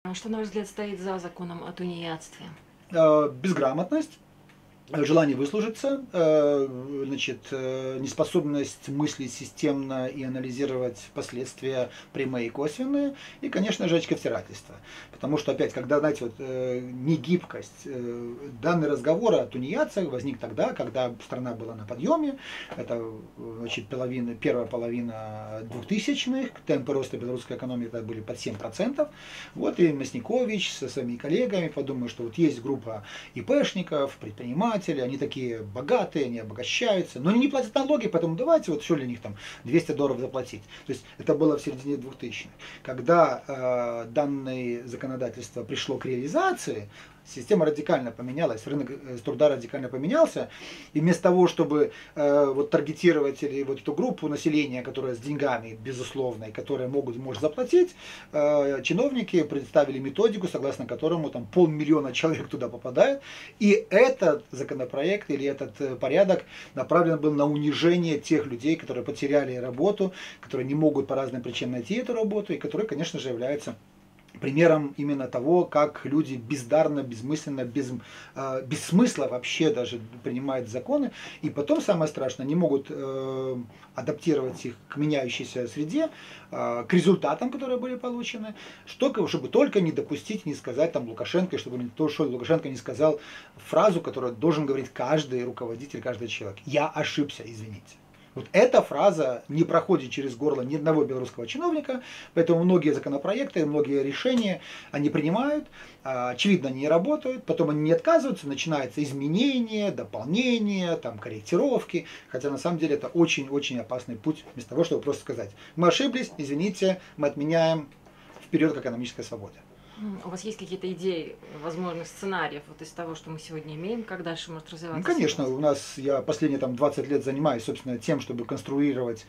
А что, на ваш взгляд, стоит за законом о тунеядстве? Безграмотность, желание выслужиться, значит, неспособность мыслить системно и анализировать последствия прямые и косвенные, и, конечно же, очковтирательство. Потому что, опять, когда, знаете, вот, негибкость, данный разговор о тунеядцах возник тогда, когда страна была на подъеме, это, значит, первая половина 2000-х, темпы роста белорусской экономики тогда были под 7%. Вот и Мясникович со своими коллегами подумал, что вот есть группа ИПшников, предпринимателей, они такие богатые, они обогащаются, но они не платят налоги, поэтому давайте вот что для них там $200 заплатить. То есть это было в середине 2000-х. Когда данное законодательство пришло к реализации, система радикально поменялась, рынок труда радикально поменялся, и вместо того, чтобы вот таргетировать или вот эту группу населения, которая с деньгами, безусловно, и которая может заплатить, чиновники представили методику, согласно которому там 500 000 человек туда попадает, и этот законопроект или этот порядок направлен был на унижение тех людей, которые потеряли работу, которые не могут по разным причинам найти эту работу, и которые, конечно же, являются примером именно того, как люди бездарно, бессмысленно, без смысла вообще даже принимают законы. И потом, самое страшное, не могут адаптировать их к меняющейся среде, к результатам, которые были получены, чтобы только не допустить, не сказать там Лукашенко, чтобы Лукашенко не сказал фразу, которую должен говорить каждый руководитель, каждый человек. Я ошибся, извините. Вот эта фраза не проходит через горло ни одного белорусского чиновника, поэтому многие законопроекты, многие решения они принимают, очевидно, они не работают, потом они не отказываются, начинаются изменения, дополнения, там, корректировки, хотя на самом деле это очень-очень опасный путь, вместо того, чтобы просто сказать, мы ошиблись, извините, мы отменяем, вперед к экономической свободе. У вас есть какие-то идеи возможных сценариев вот из того, что мы сегодня имеем, как дальше может развиваться? Ну, конечно, у нас, я последние 20 лет занимаюсь, собственно, тем, чтобы конструировать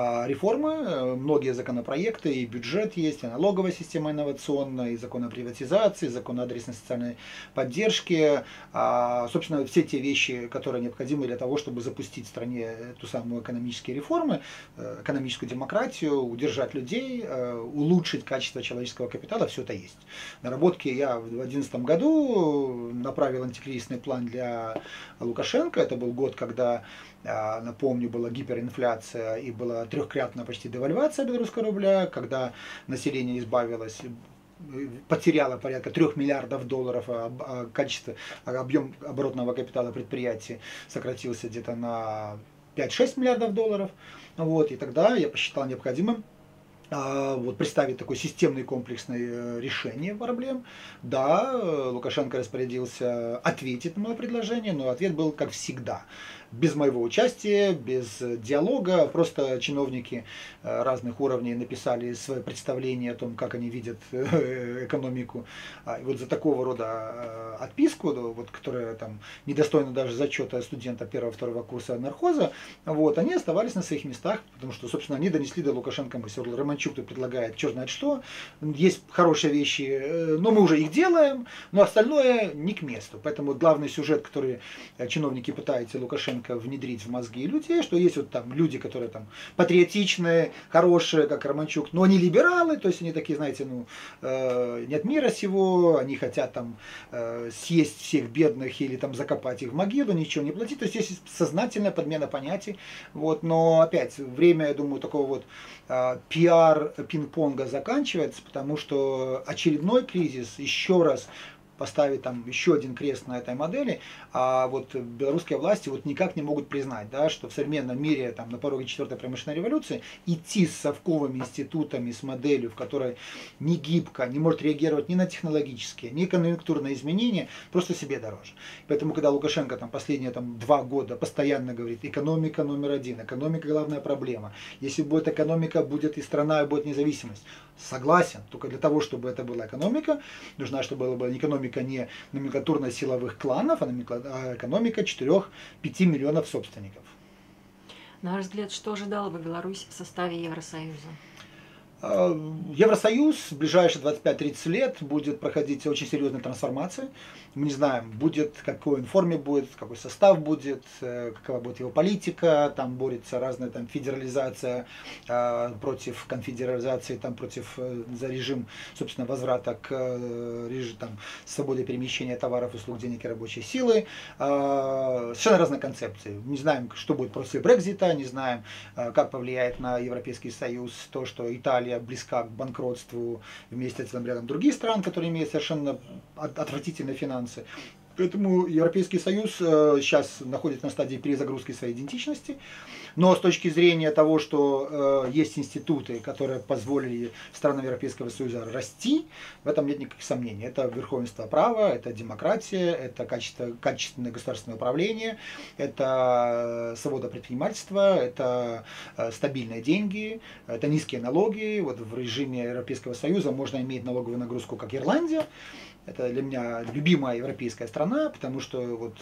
реформы. Многие законопроекты, и бюджет есть, и налоговая система инновационная, и закон о приватизации, закон о адресной социальной поддержке. Собственно, все те вещи, которые необходимы для того, чтобы запустить в стране ту самую экономические реформы, экономическую демократию, удержать людей, улучшить качество человеческого капитала, все это есть. Наработки я в 2011 году направил антикризисный план для Лукашенко. Это был год, когда, напомню, была гиперинфляция и была трехкратная почти девальвация белорусского рубля, когда население потеряло порядка $3 миллиардов, а объем оборотного капитала предприятий сократился где-то на 5-6 миллиардов долларов. Вот, и тогда я посчитал необходимым представить такое системное комплексное решение проблем. Да, Лукашенко распорядился ответить на мое предложение, но ответ был, как всегда, без моего участия, без диалога. Просто чиновники разных уровней написали свое представление о том, как они видят экономику. И вот за такого рода отписку, вот, которая там недостойна даже зачета студента 1-2 курса нархоза, вот, они оставались на своих местах, потому что, собственно, они донесли до Лукашенко мысль. Романчук тут предлагает черт знает что. Есть хорошие вещи, но мы уже их делаем, но остальное не к месту. Поэтому главный сюжет, который чиновники пытаются Лукашенко внедрить в мозги людей, что есть вот там люди, которые там патриотичные, хорошие, как Романчук, но они либералы, то есть они такие, знаете, не от мира сего, они хотят там съесть всех бедных или там закопать их в могилу, ничего не платить, то есть есть сознательная подмена понятий, вот, но опять время, я думаю, такого вот пиар пинг-понга заканчивается, потому что очередной кризис еще раз поставить там еще один крест на этой модели, а вот белорусские власти вот никак не могут признать, да, что в современном мире там, на пороге 4-й промышленной революции идти с совковыми институтами, с моделью, в которой не гибко, не может реагировать ни на технологические, ни конъюнктурные изменения, просто себе дороже. Поэтому, когда Лукашенко там, последние 2 года постоянно говорит, экономика номер 1, экономика главная проблема, если будет экономика, будет и страна, и будет независимость. Согласен, только для того, чтобы это была экономика, нужна, чтобы была экономика не номенклатурно-силовых кланов, а экономика 4-5 миллионов собственников. На ваш взгляд, что ожидала бы Беларусь в составе Евросоюза? Евросоюз в ближайшие 25-30 лет будет проходить очень серьезные трансформации. Мы не знаем, будет, в какой форме будет, какой состав будет, какова будет его политика, там борется разная там, федерализация против конфедерализации, там, против за режим, собственно, возврата к режиму там, свободы перемещения товаров, услуг, денег и рабочей силы. Совершенно разные концепции. Не знаем, что будет после Брексита, не знаем, как повлияет на Европейский Союз то, что Италия близка к банкротству вместе с рядом других стран, которые имеют совершенно отвратительные финансы. Поэтому Европейский Союз сейчас находится на стадии перезагрузки своей идентичности. Но с точки зрения того, что есть институты, которые позволили странам Европейского Союза расти, в этом нет никаких сомнений. Это верховенство права, это демократия, это качественное государственное управление, это свобода предпринимательства, это стабильные деньги, это низкие налоги. Вот в режиме Европейского Союза можно иметь налоговую нагрузку, как Ирландия. Это для меня любимая европейская страна, потому что вот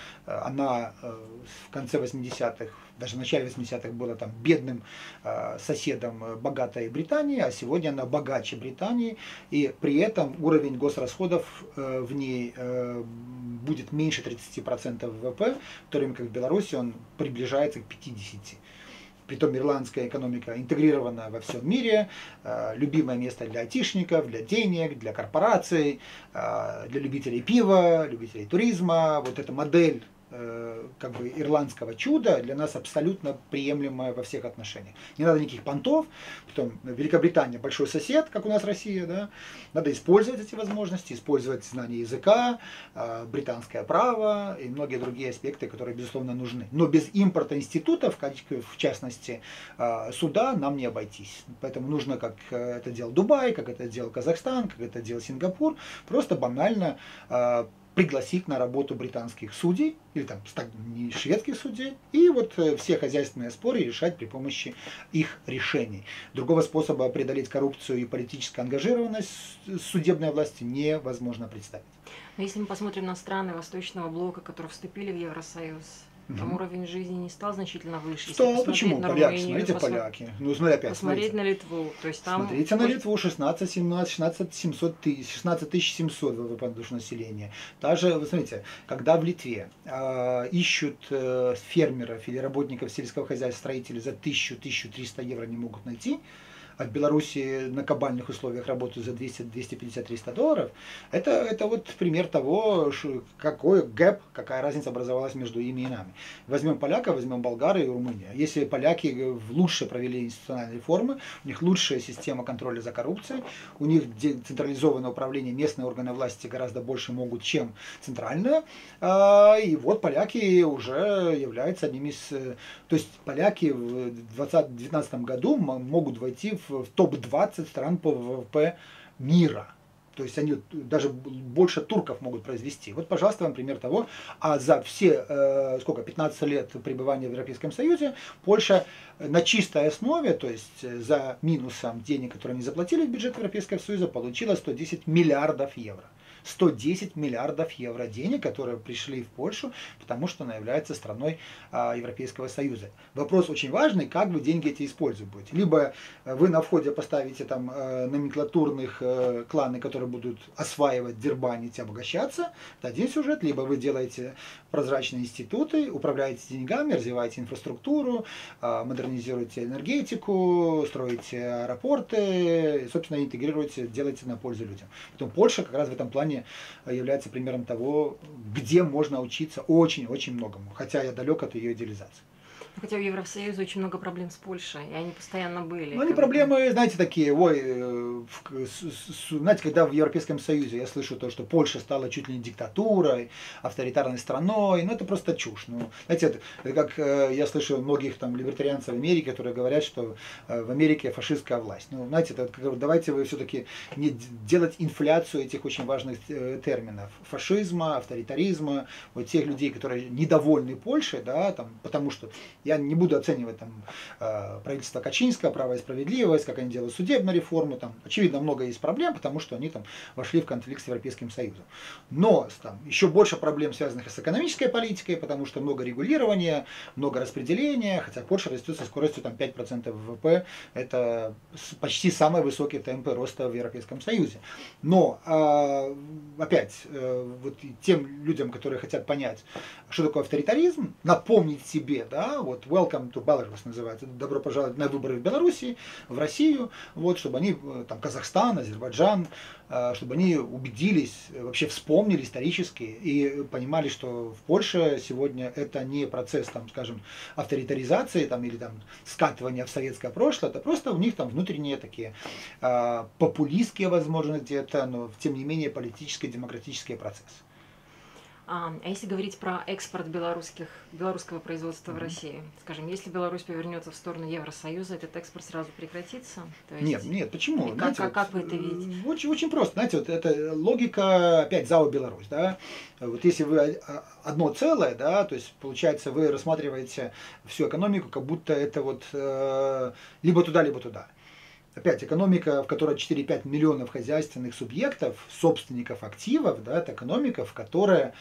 она в конце 80-х, даже в начале 80-х была там бедным соседом богатой Британии, а сегодня она богаче Британии, и при этом уровень госрасходов в ней будет меньше 30% ВВП, в то время как в Беларуси он приближается к 50%. Притом ирландская экономика интегрирована во всем мире, любимое место для айтишников, для денег, для корпораций, для любителей пива, любителей туризма. Вот эта модель как бы ирландского чуда для нас абсолютно приемлемая во всех отношениях. Не надо никаких понтов. Потом Великобритания большой сосед, как у нас Россия, да. Надо использовать эти возможности, использовать знание языка, британское право и многие другие аспекты, которые, безусловно, нужны. Но без импорта институтов, в частности, суда, нам не обойтись. Поэтому нужно, как это делал Дубай, как это делал Казахстан, как это делал Сингапур, просто банально пригласить на работу британских судей, или там не шведских судей, и вот все хозяйственные споры решать при помощи их решений. Другого способа преодолеть коррупцию и политическую ангажированность судебной власти невозможно представить. Но если мы посмотрим на страны Восточного блока, которые вступили в Евросоюз, там уровень жизни не стал значительно выше. Что? Почему? Поляки, смотрите, поляки. Ну, смотри, опять, посмотреть на Литву. То есть там смотрите на Литву, 16 700 тысяч, 16 700 ВВП на душу населения. Даже, вы смотрите, когда в Литве ищут фермеров или работников сельского хозяйства, строителей за 1000-1300 евро не могут найти, а в Беларуси на кабальных условиях работают за 200, 250, 300 долларов, это вот пример того, какой гэп, какая разница образовалась между ими и нами. Возьмем поляков, возьмем болгары и Румынию. Если поляки лучше провели институциональные реформы, у них лучшая система контроля за коррупцией, у них централизованное управление, местные органы власти гораздо больше могут, чем центральное, и вот поляки уже являются одними из... То есть поляки в 2019 году могут войти в топ-20 стран по ВВП мира. То есть они даже больше турков могут произвести. Вот, пожалуйста, вам пример того. А за все, 15 лет пребывания в Европейском Союзе, Польша на чистой основе, то есть за минусом денег, которые они заплатили в бюджет Европейского Союза, получила 110 миллиардов евро. 110 миллиардов евро денег, которые пришли в Польшу, потому что она является страной Европейского Союза. Вопрос очень важный, как вы деньги эти использовать будете. Либо вы на входе поставите там номенклатурных кланы, которые будут осваивать, дербанить, обогащаться, это один сюжет, либо вы делаете прозрачные институты, управляете деньгами, развиваете инфраструктуру, модернизируете энергетику, строите аэропорты, и, собственно, интегрируете, делаете на пользу людям. Потом Польша как раз в этом плане является примером того, где можно учиться очень-очень многому, хотя я далек от ее идеализации. Хотя в Евросоюзе очень много проблем с Польшей, и они постоянно были. Ну, они проблемы, знаете, такие, знаете, когда в Европейском Союзе я слышу то, что Польша стала чуть ли не диктатурой, авторитарной страной, ну, это просто чушь. Ну, знаете, это как я слышу многих там либертарианцев в Америке, которые говорят, что в Америке фашистская власть. Ну, знаете, это, давайте вы все-таки не делать инфляцию этих очень важных терминов. Фашизма, авторитаризма, вот тех людей, которые недовольны Польшей, да, там, потому что Я не буду оценивать там правительство Качинского, право и справедливость, как они делают судебную реформу. Там, очевидно, много есть проблем, потому что они там вошли в конфликт с Европейским Союзом. Но там еще больше проблем, связанных с экономической политикой, потому что много регулирования, много распределения, хотя Польша растет со скоростью там, 5% ВВП. Это почти самые высокие темпы роста в Европейском Союзе. Но опять, вот тем людям, которые хотят понять, что такое авторитаризм, напомнить себе, да, вот welcome to Belarus называется, добро пожаловать на выборы в Белоруссии, в Россию, вот, чтобы они, там, Казахстан, Азербайджан, чтобы они убедились, вообще вспомнили исторически и понимали, что в Польше сегодня это не процесс, там, скажем, авторитаризации там, или там, скатывания в советское прошлое, это просто у них там внутренние такие популистские, возможно, где-то, но тем не менее политический, демократический процесс. А если говорить про экспорт белорусского производства в Россию, скажем, если Беларусь повернется в сторону Евросоюза, этот экспорт сразу прекратится? То есть... Нет, почему? Как вы это видите? Очень просто. Знаете, вот это логика опять ЗАО Беларусь. Да? Вот если вы одно целое, да, то есть получается вы рассматриваете всю экономику, как будто это вот либо туда, либо туда. Опять, экономика, в которой 4-5 миллионов хозяйственных субъектов, собственников активов, да, это экономика, в которой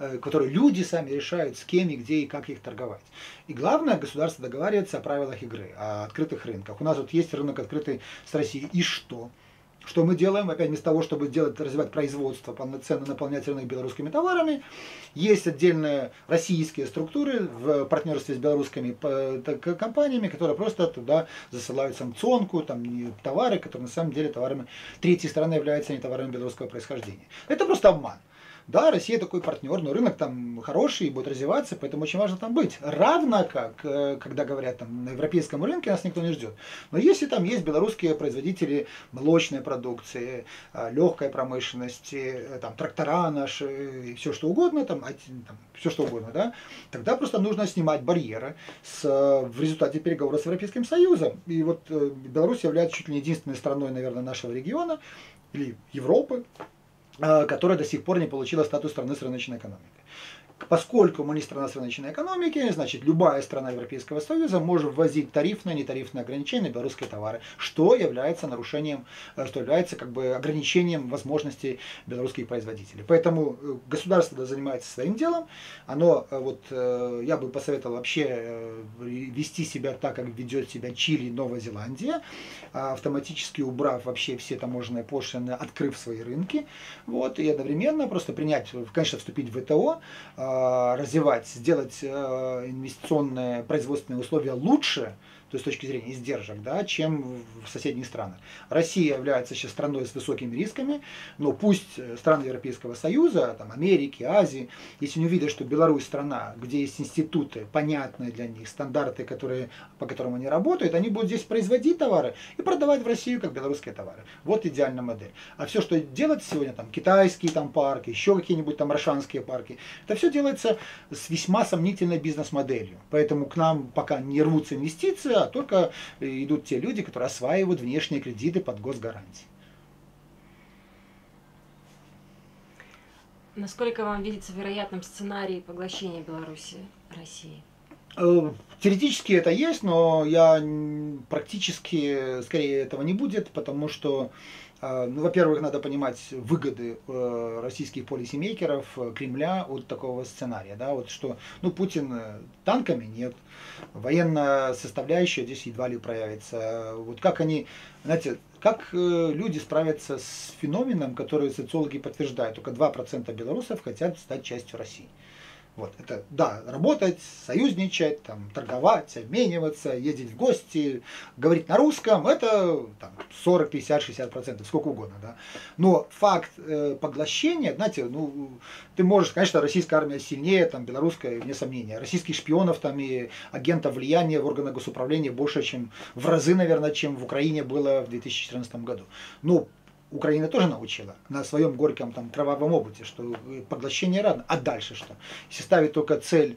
люди сами решают, с кем и где и как их торговать. И главное, государство договаривается о правилах игры, о открытых рынках. У нас вот есть рынок открытый с Россией. И что? Что мы делаем? Опять вместо того, чтобы развивать производство, полноценно наполнять рынок белорусскими товарами, есть отдельные российские структуры в партнерстве с белорусскими компаниями, которые просто туда засылают санкционку, там, товары, которые на самом деле товарами третьей страны являются не товарами белорусского происхождения. Это просто обман. Да, Россия такой партнер, но рынок там хороший и будет развиваться, поэтому очень важно там быть. Равно как, когда говорят, там, на европейском рынке нас никто не ждет. Но если там есть белорусские производители молочной продукции, легкой промышленности, там, трактора наши, все что угодно, все что угодно, да, тогда просто нужно снимать барьеры в результате переговоров с Европейским Союзом. И вот Беларусь является чуть ли не единственной страной, наверное, нашего региона или Европы, которая до сих пор не получила статус страны с рыночной экономикой. Поскольку мы не страна с рыночной экономики, значит, любая страна Европейского Союза может ввозить тарифные, нетарифные ограничения на белорусские товары, что является нарушением, что является как бы ограничением возможностей белорусских производителей. Поэтому государство занимается своим делом. Оно, вот, я бы посоветовал вообще вести себя так, как ведет себя Чили и Новая Зеландия, автоматически убрав вообще все таможенные пошлины, открыв свои рынки, вот, и одновременно просто принять, конечно, вступить в ВТО, развивать, сделать инвестиционные производственные условия лучше, то есть с точки зрения издержек, да, чем в соседних странах. Россия является сейчас страной с высокими рисками, но пусть страны Европейского Союза, там, Америки, Азии, если они увидят, что Беларусь страна, где есть институты, понятные для них, стандарты, по которым они работают, они будут здесь производить товары и продавать в Россию как белорусские товары. Вот идеальная модель. А все, что делать сегодня, там, китайские там, парки, еще какие-нибудь там рошанские парки, это все делается с весьма сомнительной бизнес-моделью. Поэтому к нам пока не рвутся инвестиции, а только идут те люди, которые осваивают внешние кредиты под госгарантии. Насколько вам видится вероятным сценарий поглощения Беларуси России? Теоретически это есть, но практически скорее этого не будет, потому что, ну, во-первых, надо понимать выгоды российских полисемейкеров, Кремля от такого сценария. Да, вот что, ну, Путин танками нет, военная составляющая здесь едва ли проявится. Вот как они, знаете, как люди справятся с феноменом, который социологи подтверждают, только 2% белорусов хотят стать частью России. Вот, это, да, работать, союзничать, там, торговать, обмениваться, ездить в гости, говорить на русском, это там, 40, 50, 60%, сколько угодно, да. Но факт поглощения, знаете, ну, ты можешь, конечно, российская армия сильнее, там, белорусская, вне сомнения. Российских шпионов там, и агентов влияния в органах госуправления больше, чем в разы, наверное, чем в Украине было в 2014 году. Но Украина тоже научила на своем горьком там кровавом опыте, что поглощение рано. А дальше что? Если ставить только цель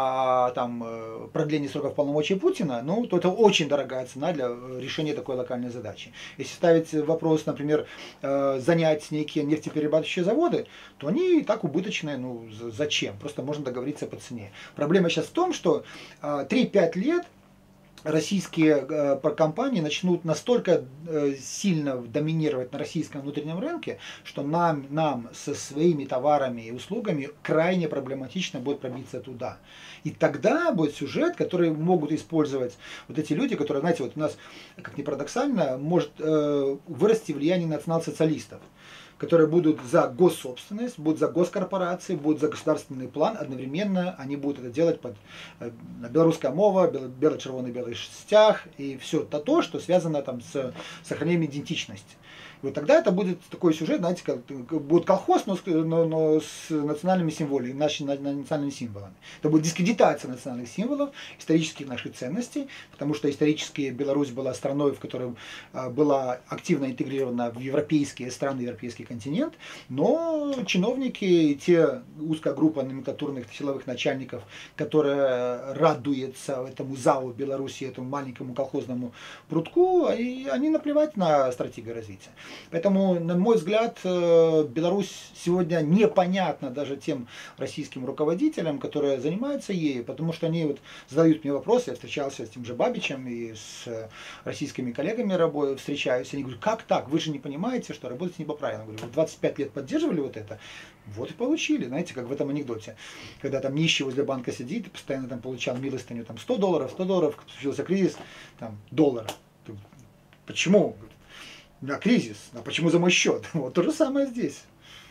продления сроков полномочий Путина, ну, то это очень дорогая цена для решения такой локальной задачи. Если ставить вопрос, например, занять некие нефтеперерабатывающие заводы, то они и так убыточные, ну, зачем? Просто можно договориться по цене. Проблема сейчас в том, что 3-5 лет российские компании начнут настолько сильно доминировать на российском внутреннем рынке, что нам со своими товарами и услугами крайне проблематично будет пробиться туда. И тогда будет сюжет, который могут использовать вот эти люди, которые, знаете, вот у нас, как ни парадоксально, может вырасти влияние национал-социалистов, которые будут за госсобственность, будут за госкорпорации, будут за государственный план, одновременно они будут это делать под белорусская мова, бело-червоный белый стяг и все то, что связано там с сохранением идентичности. И вот тогда это будет такой сюжет, знаете, как будет колхоз, но с национальными символами, национальными символами. Это будет дискредитация национальных символов, исторических наших ценностей, потому что исторически Беларусь была страной, в которой была активно интегрирована в европейские страны, европейский континент, но чиновники и те узкая группа номенклатурных силовых начальников, которая радуется этому ЗАО Беларуси, этому маленькому колхозному прутку, они наплевать на стратегию развития. Поэтому, на мой взгляд, Беларусь сегодня непонятна даже тем российским руководителям, которые занимаются ею, потому что они вот задают мне вопросы, я встречался с тем же Бабичем и с российскими коллегами встречаюсь, они говорят, как так, вы же не понимаете, что работаете не по правилам. Я говорю, вы 25 лет поддерживали вот это, вот и получили, знаете, как в этом анекдоте, когда там нищий возле банка сидит и постоянно там получал милостыню, там $100, случился кризис, там $1. Почему? На кризис. А почему за мой счет? Вот то же самое здесь.